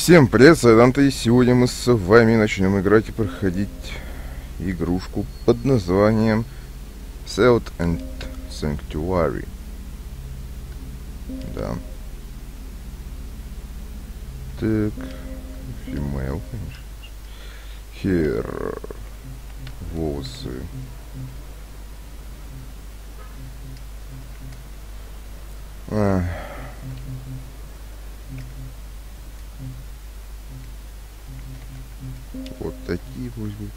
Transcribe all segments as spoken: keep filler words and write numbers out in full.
Всем привет, я Данте, и сегодня мы с вами начнем играть и проходить игрушку под названием Salt and Sanctuary. Да. Так, female, конечно. Hair. Волосы. А. Вот такие пусть будут.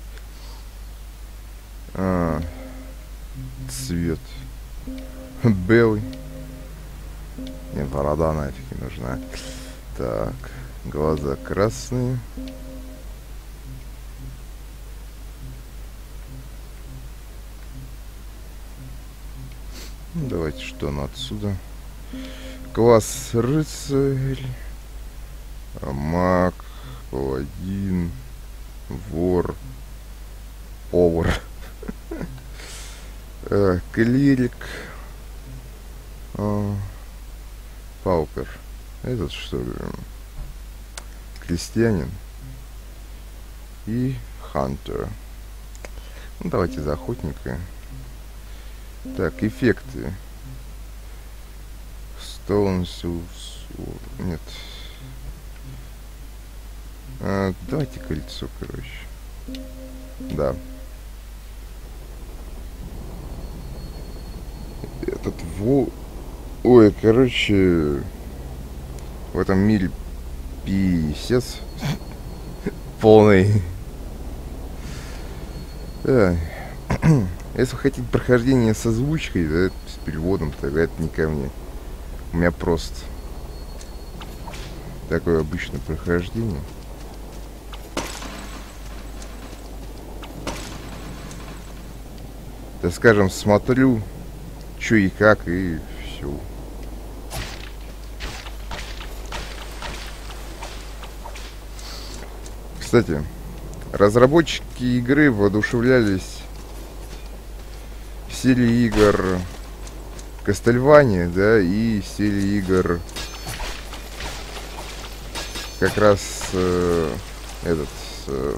А, цвет белый. Нет, борода нафиг не нужна. Так, глаза красные. Ну, давайте что ну отсюда. Класс рыцарь, маг, паладин, вор, повар, клирик, паупер. Этот что ли? Крестьянин и хантер. Ну, давайте за охотника. Так, эффекты. Stone нет. А, давайте кольцо, короче. Да. Этот во... Ой, короче... В этом мире писец. Полный. Да. Если вы хотите прохождение с озвучкой, да, с переводом, тогда это не ко мне. У меня просто такое обычное прохождение. Так скажем, смотрю, что и как, и все. Кстати, разработчики игры воодушевлялись серии игр Castlevania, да, и серии игр как раз э, этот э,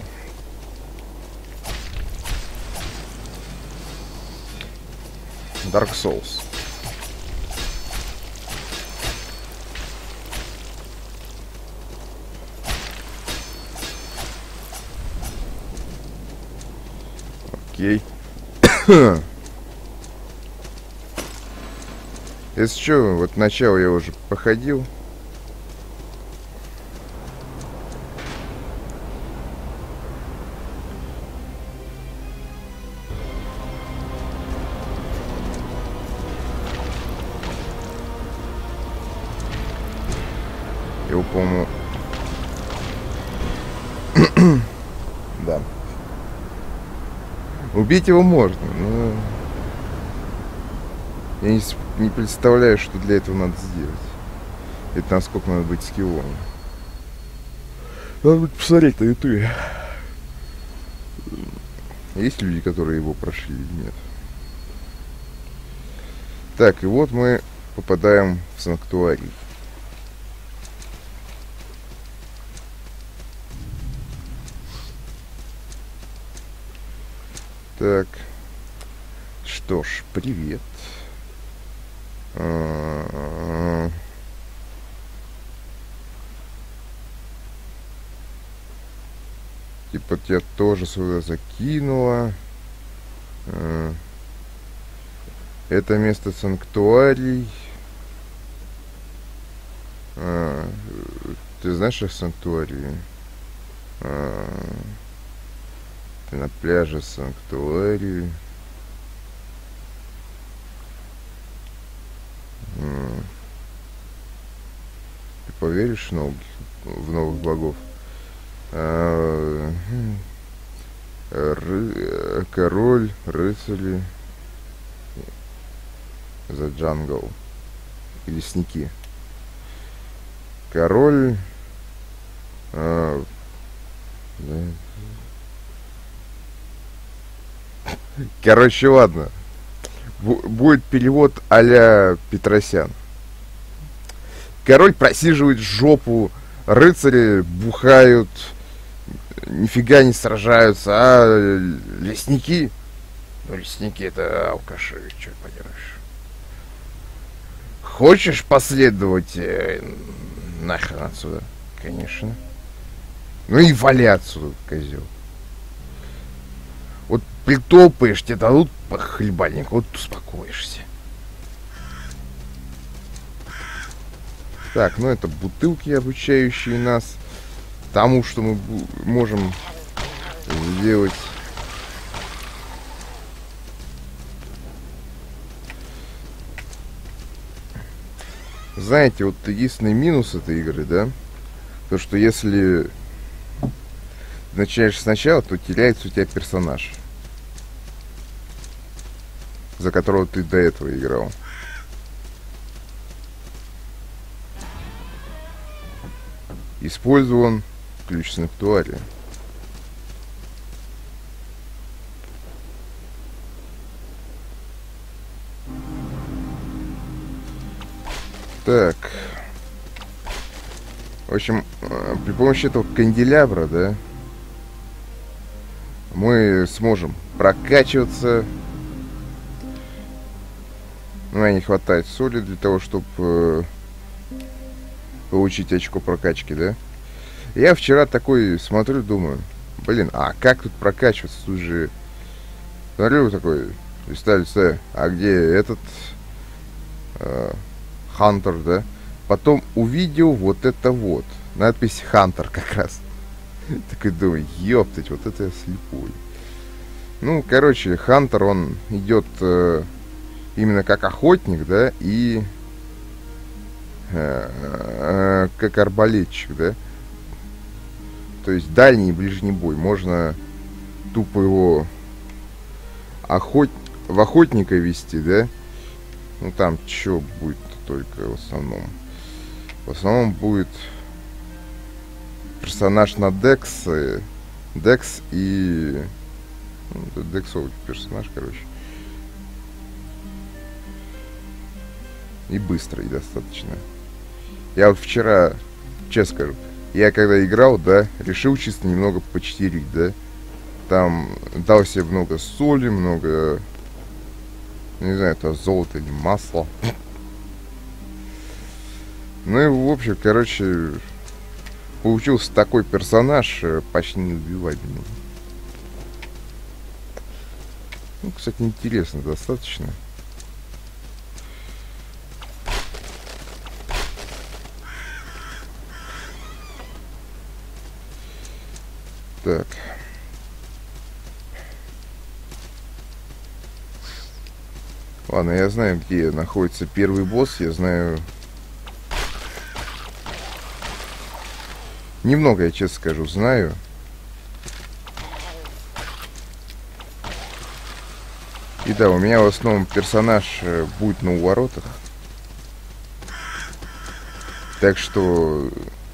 Dark Souls. Окей. Если что, вот начало я уже походил. Его, по-моему... Да. Убить его можно, но... Я не, не представляю, что для этого надо сделать. Это насколько надо быть скиллом. Надо будет посмотреть на ютубе. Есть люди, которые его прошли или нет. Так, и вот мы попадаем в санктуарий. Так. Что ж, привет. А-а-а. Типа тебя тоже сюда закинуло. А. Это место санктуарий. А. Ты знаешь о санктуарии? А. Ты на пляже санктуарии. Ты поверишь в новых, в новых богов? А, ры, король, рыцари, The Jungle, лесники. Король, а, да. Короче, ладно. Будет перевод а-ля Петросян. Король просиживает жопу рыцари бухают, нифига не сражаются, а лесники, ну лесники это алкаши, что поделаешь. Хочешь последовать э, нахрен отсюда? Конечно. Ну и вали отсюда, козел. Вот притопаешь, тебе дадут по хлебальнику, вот успокоишься. Так, ну это бутылки, обучающие нас тому, что мы можем сделать. Знаете, вот единственный минус этой игры, да, то, что если начинаешь сначала, то теряется у тебя персонаж, за которого ты до этого играл. Использован ключ санктуария. Так. В общем, при помощи этого канделябра, да, мы сможем прокачиваться. У меня не хватает соли для того, чтобы э, получить очко прокачки, да. Я вчера такой смотрю, думаю, блин, а как тут прокачиваться? Тут же, смотрю, такой, листа, листа, а где этот э, Хантер, да? Потом увидел вот это вот, надпись Хантер как раз. Такой думаю, ёптать, вот это я слепой. Ну, короче, Хантер, он идет э, именно как охотник, да, и э, э, как арбалетчик, да. То есть дальний и ближний бой. Можно тупо его охот... в охотника вести, да. Ну там что будет только в основном. В основном будет персонаж на Декс, Декс и ну, Дексовый персонаж, короче. И быстрый достаточно. Я вот вчера, честно скажу, я когда играл, да, решил чисто немного почтерить, да. Там дал себе много соли, много, не знаю, это золото или масло. Ну и в общем, короче, получился такой персонаж, почти неубиваемый. Ну, кстати, интересно достаточно. Так. Ладно, я знаю, где находится первый босс, я знаю... Немного, я честно скажу, знаю. И да, у меня в основном персонаж будет на уворотах. Так что...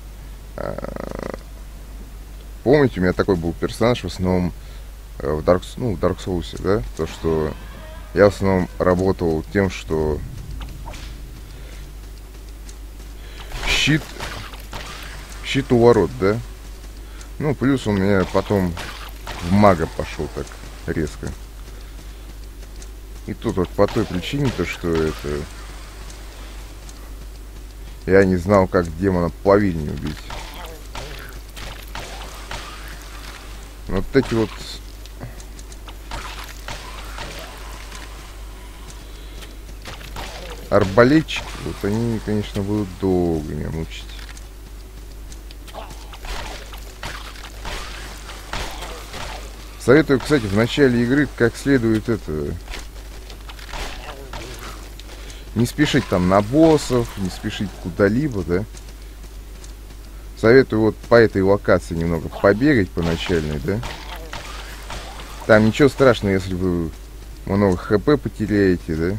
Помните, у меня такой был персонаж в основном в Dark, ну, в Dark Souls, да? То, что я в основном работал тем, что щит... Щит у ворот, да? Ну, плюс он меня потом в мага пошел так резко. И тут вот по той причине, то что это... Я не знал, как демона плавильни убить. Вот эти вот... арбалетчики, вот они, конечно, будут долго меня мучить. Советую, кстати, в начале игры как следует это... Не спешить там на боссов, не спешить куда-либо, да. Советую вот по этой локации немного побегать по начальной, да. Там ничего страшного, если вы много хп потеряете, да.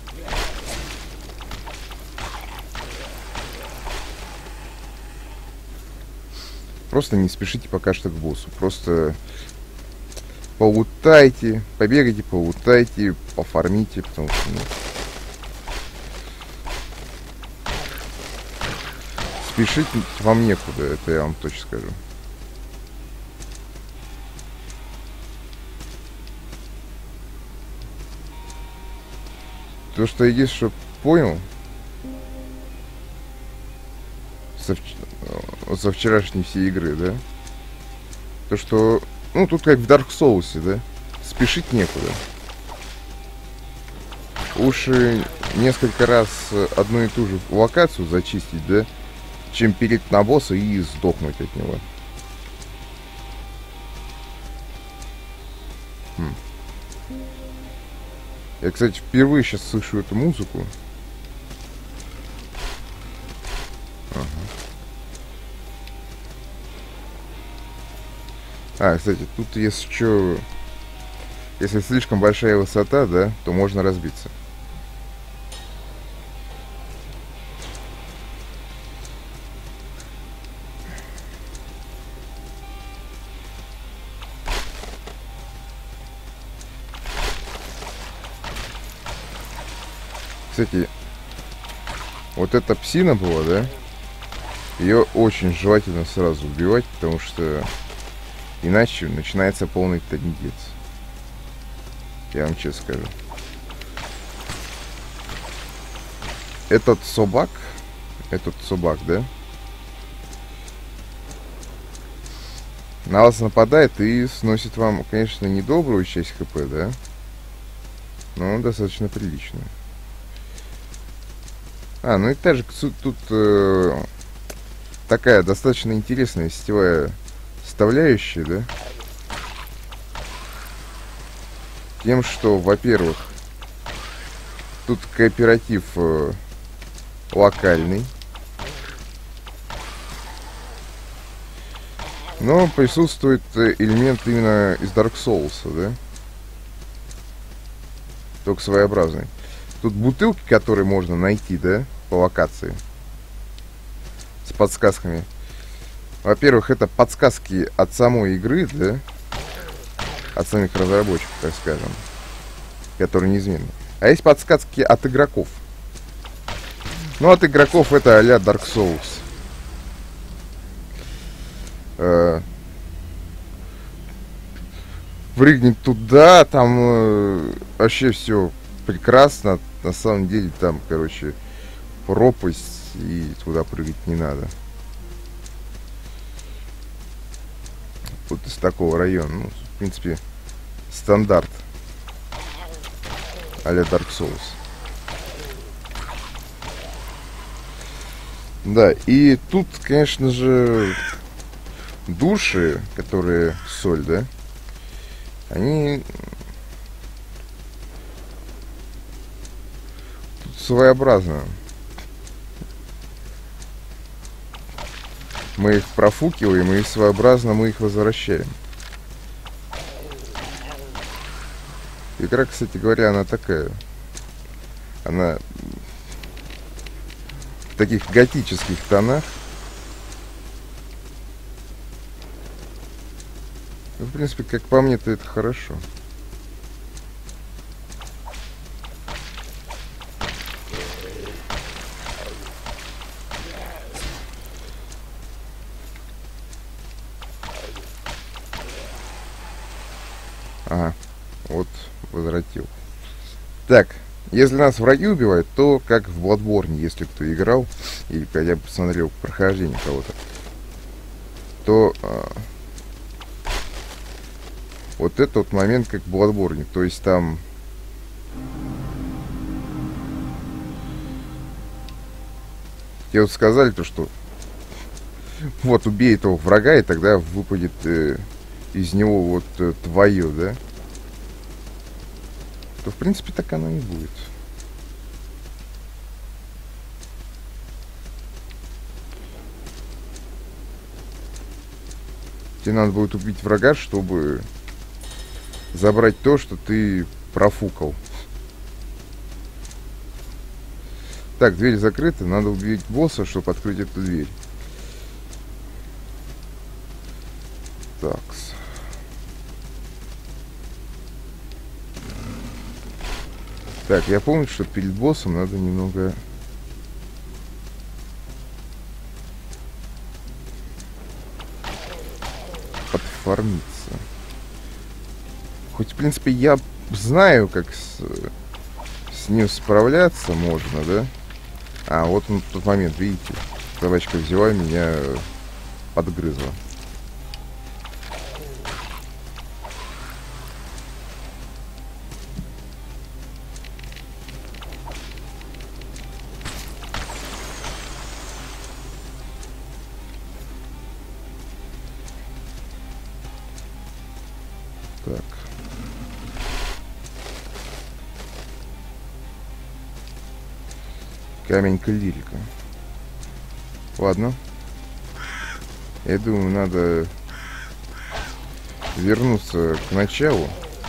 Просто не спешите пока что к боссу. Просто полутайте, побегайте, полутайте, пофармите, потому что... Ну, спешить вам некуда, это я вам точно скажу. То, что я есть, что понял со, вч... со вчерашней всей игры, да? То, что, ну, тут как в Dark Souls, да? Спешить некуда. Уж несколько раз одну и ту же локацию зачистить, да? Чем перейти на босса и сдохнуть от него. Хм. Я, кстати, впервые сейчас слышу эту музыку. Ага. А, кстати, тут если что... Если слишком большая высота, да, то можно разбиться. Кстати, вот эта псина была, да? Ее очень желательно сразу убивать, потому что иначе начинается полный трындец. Я вам честно скажу. Этот собак, этот собак, да? На вас нападает и сносит вам, конечно, недобрую часть хп, да? Но достаточно приличную. А, ну и также тут э, такая достаточно интересная сетевая составляющая, да? Тем, что, во-первых, тут кооператив э, локальный. Но присутствует элемент именно из Dark Souls, да? Только своеобразный. Тут бутылки, которые можно найти, да, по локации. С подсказками. Во-первых, это подсказки от самой игры, да? От самих разработчиков, так скажем. Которые неизменны. А есть подсказки от игроков. Ну, от игроков это а-ля Dark Souls. Э, прыгнет туда, там э, вообще все прекрасно. На самом деле там, короче, пропасть, и туда прыгать не надо. Вот из такого района. Ну, в принципе, стандарт а-ля Dark Souls. Да, и тут, конечно же, души, которые соль, да, они тут своеобразно. Мы их профукиваем, и своеобразно мы их возвращаем. Игра, кстати говоря, она такая. Она в таких готических тонах. Ну, в принципе, как по мне-то это хорошо. Ага, вот возвратил. Так, если нас враги убивают, то как в Bloodborne, если кто играл, или хотя бы посмотрел прохождение кого-то, то а, вот это вот момент как в Bloodborne. То есть там тебе вот сказали то, что вот убей этого врага, и тогда выпадет э, из него вот э, твое, да? То в принципе так оно и будет. Тебе надо будет убить врага, чтобы забрать то, что ты профукал. Так, дверь закрыта, надо убить босса, чтобы открыть эту дверь. Такс. Так, я помню, что перед боссом надо немного фармиться. Хоть, в принципе, я знаю, как с, с ним справляться можно, да? А, вот он тот момент, видите? Собачка взяла меня, подгрызла. Так. Камень клирика. Ладно. Я думаю, надо вернуться к началу.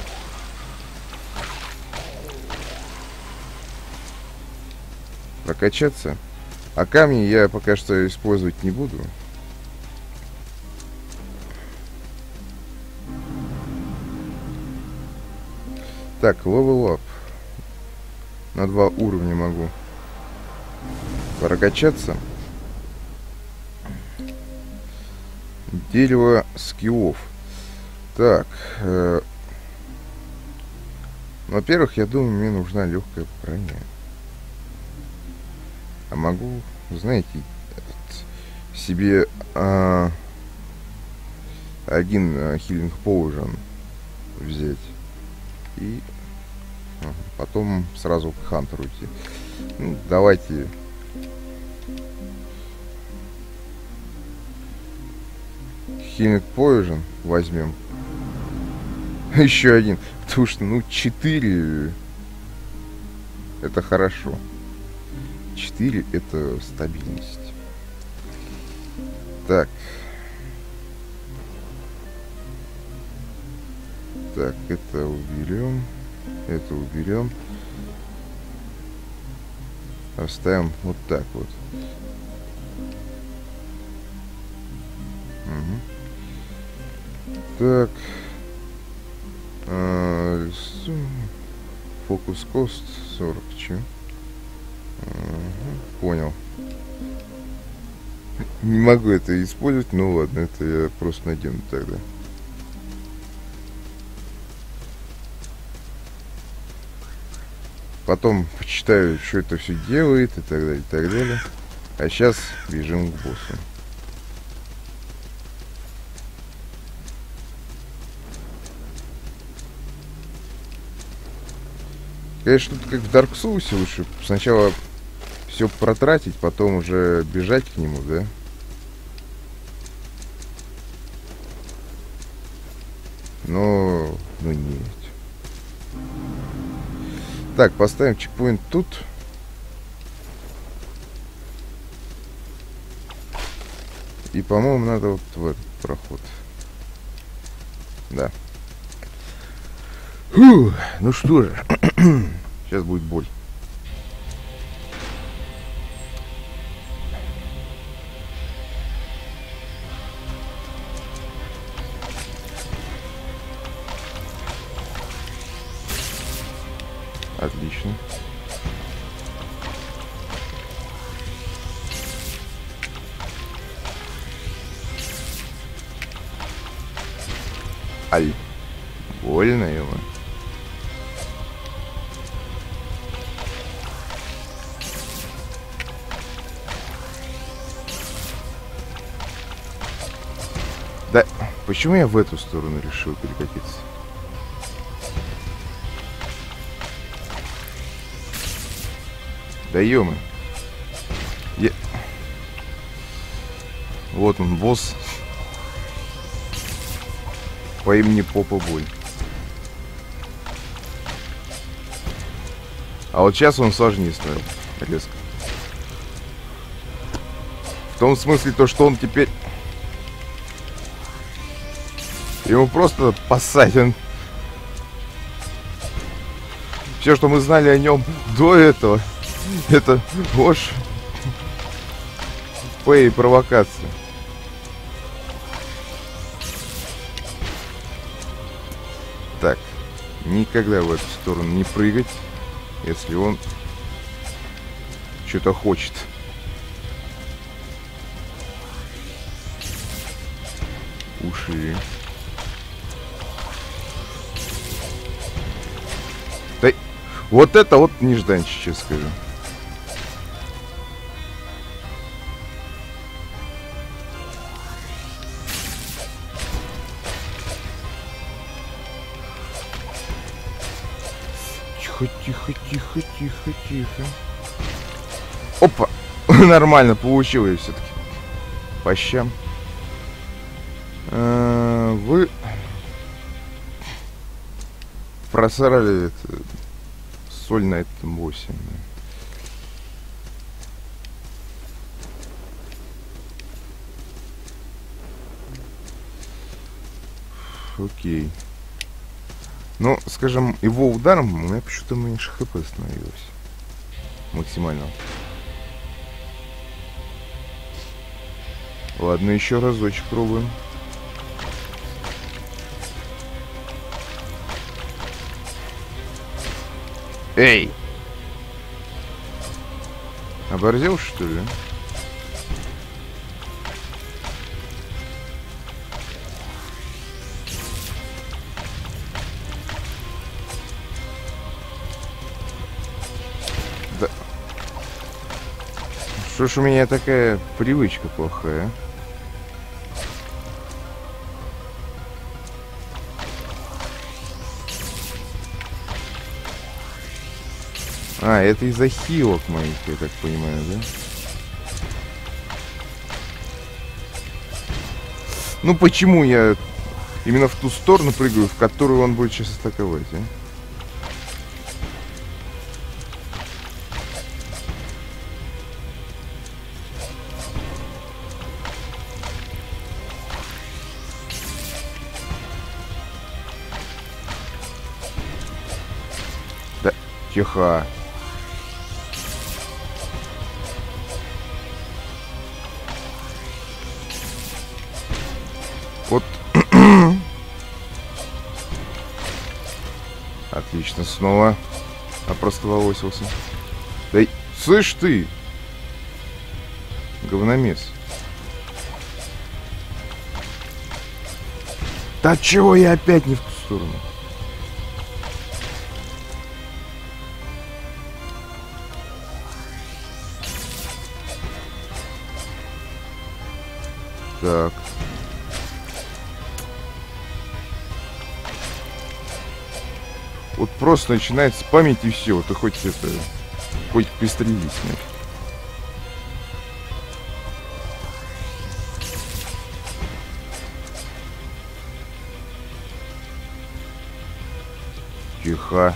Прокачаться. А камни я пока что использовать не буду. Так, level up. На два уровня могу прокачаться. Дерево скиллов. Так. Э, во-первых, я думаю, мне нужна легкая броня. А могу, знаете, себе э, один э, healing potion взять. И э, потом сразу к хантеру идти. Ну, давайте... Healing Poison возьмем. Еще один. Потому что, ну, четыре это хорошо. четыре это стабильность. Так. Так, это уберем. Это уберем. Оставим вот так вот. Угу. Так. А, фокус кост сорок. Че? Угу. Понял. Не могу это использовать, ну ладно, это я просто надену тогда. Потом почитаю, что это все делает и так далее, и так далее. А сейчас бежим к боссу. Конечно, тут как в Dark Souls лучше сначала все протратить, потом уже бежать к нему, да? Но, ну нет. Так, поставим чекпоинт тут. И, по-моему, надо вот в этот проход. Да. Фу, ну что же. Сейчас будет боль. Отлично. Ай. Больно его. Да, почему я в эту сторону решил перекатиться? Да ё-моё. Я... Вот он, босс. По имени Попа Боль. А вот сейчас он сложнее стал. Резко. В том смысле, то, что он теперь... Ему просто поссать. Он... Все, что мы знали о нем до этого, это ложь, пэй и провокация. Так, никогда в эту сторону не прыгать, если он что-то хочет. Уши. Вот это вот нежданчик, скажу. Тихо, тихо, тихо, тихо, тихо. Опа! Нормально получилось все-таки. По щам. А, вы просрали это, соль на этом боссе. Окей. Ну, скажем, его ударом у меня почему-то меньше хп становилось. Максимально. Ладно, еще разочек пробуем. Эй! Оборзел, что ли? Да. Что ж у меня такая привычка плохая? А, это из-за хилок моих, я так понимаю, да? Ну почему я именно в ту сторону прыгаю, в которую он будет сейчас атаковать, а? Да, тихо. Вот. Отлично, снова опростоволосился. Да, слышь ты, говномес. Да чего я опять не в ту сторону? Так. Вот просто начинает спамить и все. Вот и хоть это... Хоть пристрелись. Нет? Тихо.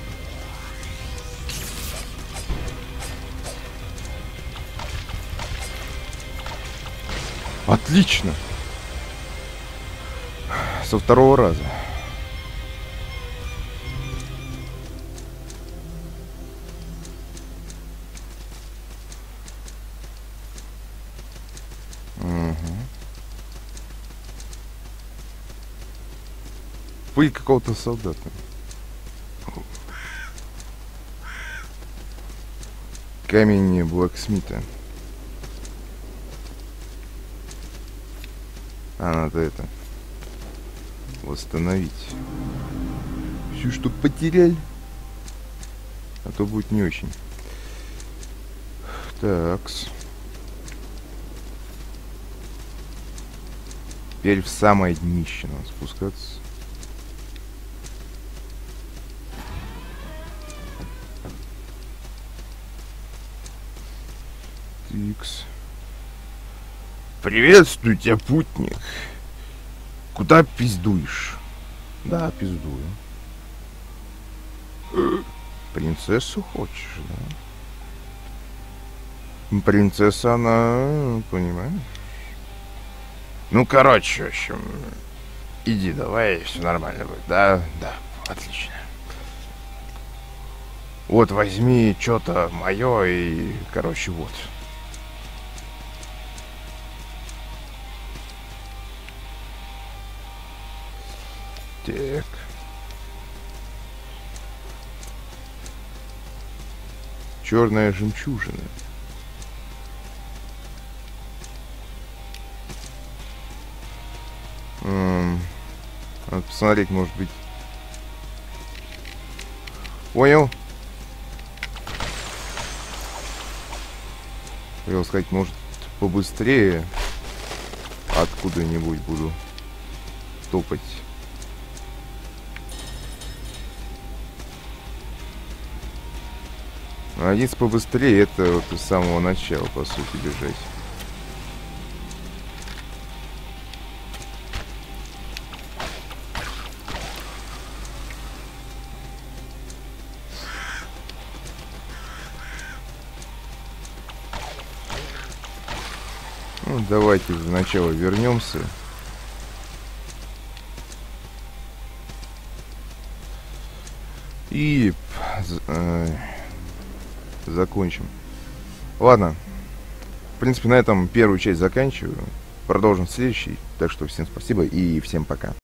Отлично. Со второго раза. Пыль какого-то солдата. Камень Блэксмита. А, надо это восстановить. Все, что потеряли. А то будет не очень. Такс. Теперь в самое днище надо спускаться. Икс. Приветствую тебя, путник. Куда пиздуешь? Да, пиздую. Принцессу хочешь, да? Принцесса, она, понимаешь? Ну, короче, в общем, иди давай, все нормально будет. Да, да, отлично. Вот возьми что-то мое и, короче, вот. Так. Черная жемчужина. М-м, надо посмотреть, может быть. Понял? хотел сказать, может, побыстрее откуда-нибудь буду топать. А если побыстрее, это вот с самого начала, по сути, бежать. Ну, давайте для начала вернемся. И э, закончим. Ладно. В принципе, на этом первую часть заканчиваю. Продолжим в следующей. Так что всем спасибо и всем пока.